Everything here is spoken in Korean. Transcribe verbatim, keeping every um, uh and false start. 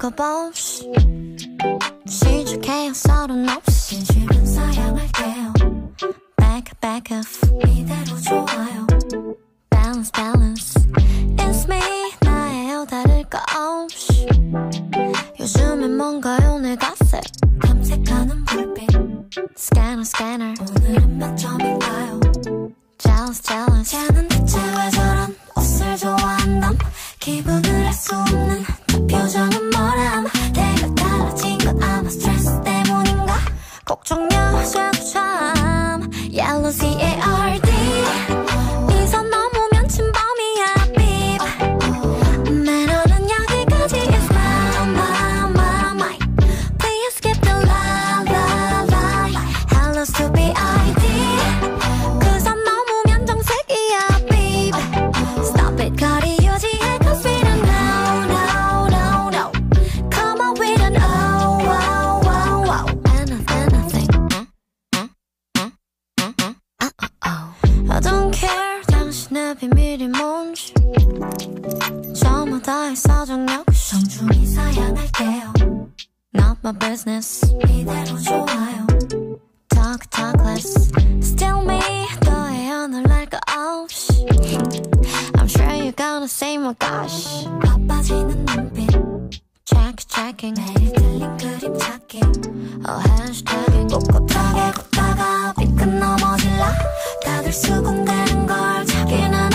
make-up 없이 시작해요 서른 없이 진심은 사양할게요 Back back up 이대로 좋아요 Balance balance It's me 나예요 다를 거 없이 요즘엔 뭔가요 내 갓색 탐색하는 불빛 Scanner scanner 오늘은 몇 점인가요 Jealous jealous 쟤는 대체 왜 저런 옷을 좋아한담 기분을 알 수 없는 저 표정은 뭐람 내가 달라진 건 아마 스트레스 때문인가 걱정여자도 참 Yellow C A R D 이 선 넘으면 침범이야 beep 매너는 여기까지 is my my my my Please skip the lie lie lie Hello stupid I D 그 선 넘으면 정색이야 beep Stop it 거리 유지해 cause we don't know no no no Come on we don't know wow wow wow Anything anything I don't care 당신의 비밀이 뭔지 저마다의 사정 역시 정중히 사양할게요 Not my business 이대로 좋아요 Talk talk less Still me 너의 오늘 날거 없이 I'm sure you're gonna say my gosh 바빠지는 눈빛 Check checking 매일 틀린 그림 찾기 Oh hashtagging 꼿꼿하게 걷다가 삐끗 넘어질라 다들 수긍되는 걸 자기는